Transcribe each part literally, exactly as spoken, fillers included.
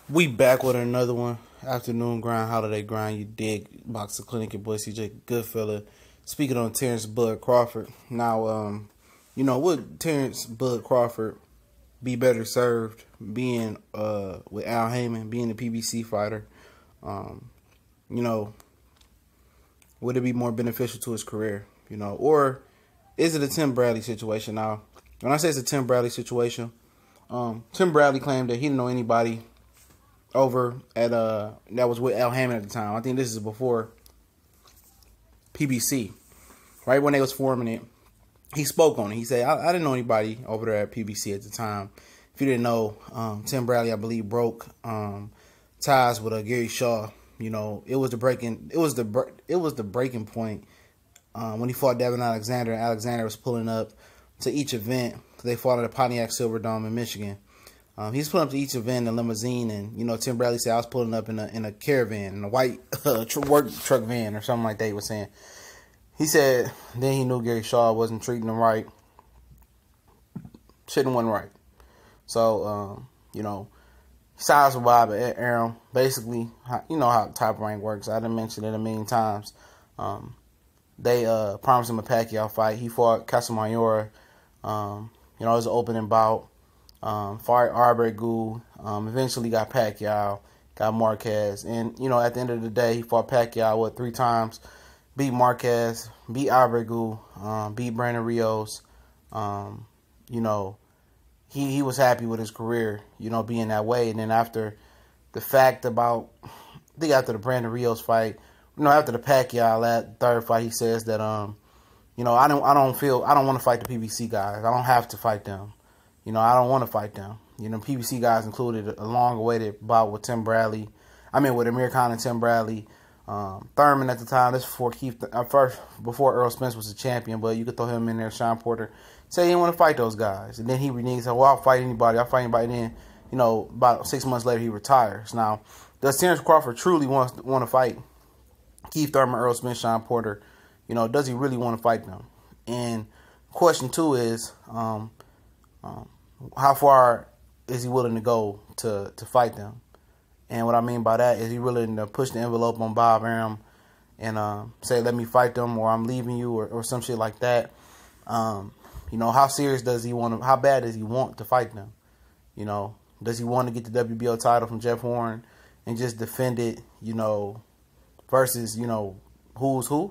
We back with another one. Afternoon grind, holiday grind. You dig? Boxer Clinic, your boy C J Goodfella. Speaking on Terence Bud Crawford. Now, um, you know, would Terence Bud Crawford be better served being uh with Al Haymon, being a P B C fighter? Um, you know, would it be more beneficial to his career? You know, or is it a Tim Bradley situation? Now, when I say it's a Tim Bradley situation, um, Tim Bradley claimed that he didn't know anybody over at uh that was with Al Haymon at the time. I think this is before P B C, right when they was forming it. He spoke on it. He said, I, I didn't know anybody over there at P B C at the time. If you didn't know, um, Tim Bradley, I believe, broke um, ties with uh, Gary Shaw. You know, it was the breaking. It was the it was the breaking point um, when he fought Devin Alexander. And Alexander was pulling up to each event. They fought at the Pontiac Silverdome in Michigan. Um, he's pulling up to each event in a limousine, and you know, Tim Bradley said I was pulling up in a in a caravan, in a white uh, tr work truck van or something like that. He was saying. He said then he knew Gary Shaw wasn't treating him right. Shouldn't wasn't right. So um, you know, sides with Bob and Aaron. Basically, you know how Top Rank works. I done mentioned it a million times. Um, they uh, promised him a Pacquiao fight. He fought Casamayor. Um, you know, it was an opening bout. Um, fought Arbegu, um, eventually got Pacquiao, got Marquez, and you know at the end of the day he fought Pacquiao what three times, beat Marquez, beat Arbegu, um, beat Brandon Rios. Um, you know, he he was happy with his career, you know, being that way. And then after the fact about, I think after the Brandon Rios fight, you know, after the Pacquiao that third fight, he says that um, you know, I don't I don't feel I don't want to fight the P B C guys. I don't have to fight them. You know, I don't want to fight them. You know, P B C guys included a long-awaited bout with Tim Bradley. I mean, with Amir Khan and Tim Bradley. Um, Thurman at the time, this before Keith, uh, first before Earl Spence was the champion, but you could throw him in there. Sean Porter said he didn't want to fight those guys, and then he reneged. Said, "Well, I'll fight anybody. I'll fight anybody." And then, you know, about six months later, he retires. Now, does Terence Crawford truly want want to fight Keith Thurman, Earl Spence, Sean Porter? You know, does he really want to fight them? And question two is, um, um, how far is he willing to go to, to fight them? And what I mean by that is he willing to push the envelope on Bob Arum and uh, say, let me fight them or I'm leaving you or, or some shit like that. Um, you know, how serious does he want to, how bad does he want to fight them? You know, does he want to get the W B O title from Jeff Horn and just defend it, you know, versus, you know, who's who?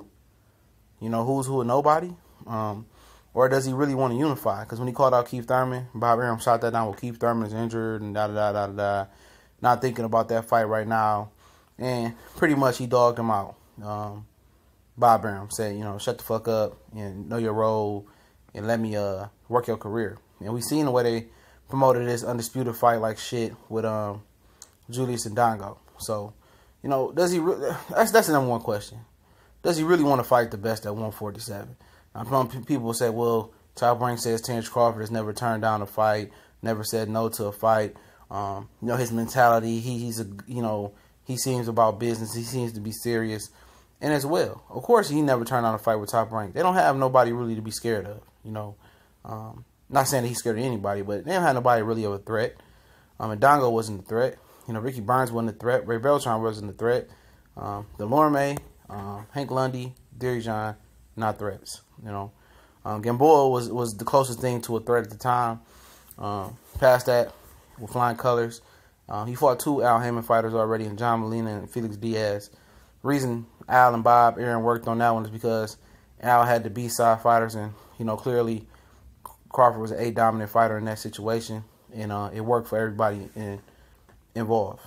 You know, who's who and nobody? Um, Or does he really want to unify? Because when he called out Keith Thurman, Bob Arum shot that down. Well, Keith Thurman is injured and da da da da da. Not thinking about that fight right now, and pretty much he dogged him out. Um, Bob Arum said, you know, shut the fuck up and know your role, and let me uh work your career. And we seen the way they promoted this undisputed fight like shit with um Julius and Dongo. So, you know, does he? Re- that's that's the number one question. Does he really want to fight the best at one forty-seven? Some people say, well, Top Rank says Terence Crawford has never turned down a fight, never said no to a fight. Um, you know, his mentality, he, he's a, you know, he seems about business. He seems to be serious. And as well, of course, he never turned down a fight with Top Rank. They don't have nobody really to be scared of, you know. Um, not saying that he's scared of anybody, but they don't have nobody really of a threat. Um, and Dongo wasn't a threat. You know, Ricky Burns wasn't a threat. Ray Beltran wasn't a threat. Um, Delorme, um, Hank Lundy, Dirijan, not threats. You know, um, Gamboa was was the closest thing to a threat at the time. Um, past that, with flying colors, uh, he fought two Al Haymon fighters already, in John Molina and Felix Diaz. Reason Al and Bob Aaron worked on that one is because Al had the B-side fighters, and you know clearly Crawford was an A dominant fighter in that situation, and uh, it worked for everybody in, involved.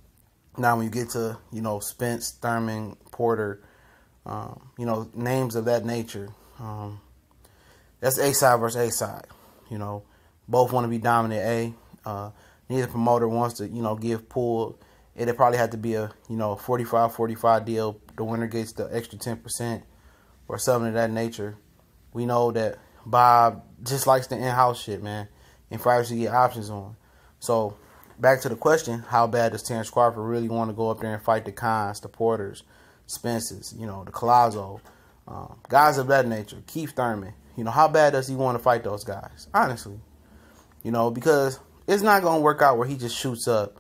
Now, when you get to you know Spence, Thurman, Porter, um, you know names of that nature. Um, that's A-side versus A-side. You know, both want to be dominant A. Uh, neither promoter wants to, you know, give pull. It'd probably have to be a, you know, forty-five forty-five deal. The winner gets the extra ten percent or something of that nature. We know that Bob just likes the in-house shit, man. And fighters to get options on. So, back to the question, how bad does Terence Crawford really want to go up there and fight the Khans, the Porters, Spences, you know, the Collazo, Um, guys of that nature, Keith Thurman, you know, how bad does he want to fight those guys? Honestly, you know, because it's not going to work out where he just shoots up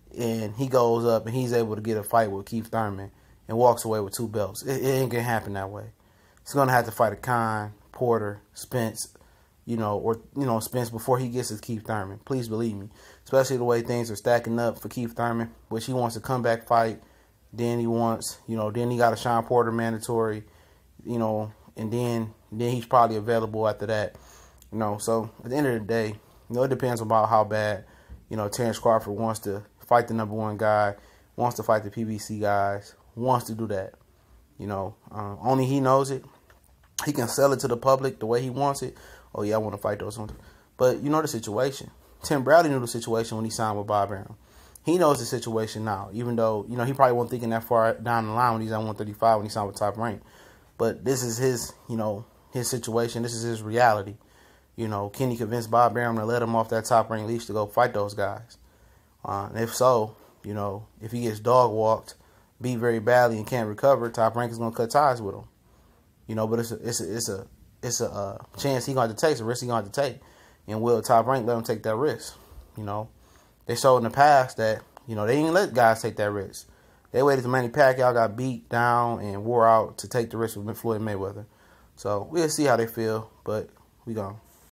and he goes up and he's able to get a fight with Keith Thurman and walks away with two belts. It, it ain't gonna happen that way. He's gonna have to fight a Khan, Porter, Spence, you know, or you know Spence before he gets to Keith Thurman. Please believe me, especially the way things are stacking up for Keith Thurman, which he wants a comeback fight. Then he wants, you know, then he got a Sean Porter mandatory, you know, and then then he's probably available after that, you know. So at the end of the day, you know, it depends about how bad, you know, Terence Crawford wants to fight the number one guy, wants to fight the P B C guys, wants to do that. You know, uh, only he knows it. He can sell it to the public the way he wants it. Oh, yeah, I want to fight those ones. But you know the situation. Tim Bradley knew the situation when he signed with Bob Arum. He knows the situation now, even though, you know, he probably wasn't thinking that far down the line when he's at one thirty-five when he signed with Top Rank. But this is his, you know, his situation. This is his reality. You know, can he convince Bob Arum to let him off that Top Rank leash to go fight those guys? Uh, and if so, you know, if he gets dog walked, beat very badly and can't recover, Top Rank is gonna cut ties with him. You know, but it's a it's a it's a it's a uh, chance he gonna have to take, it's a risk he gonna have to take, and will Top Rank let him take that risk? You know, they showed in the past that you know they didn't let guys take that risk. They waited till Manny Pacquiao got beat down and wore out to take the risk with Floyd Mayweather. So we'll see how they feel, but we gone.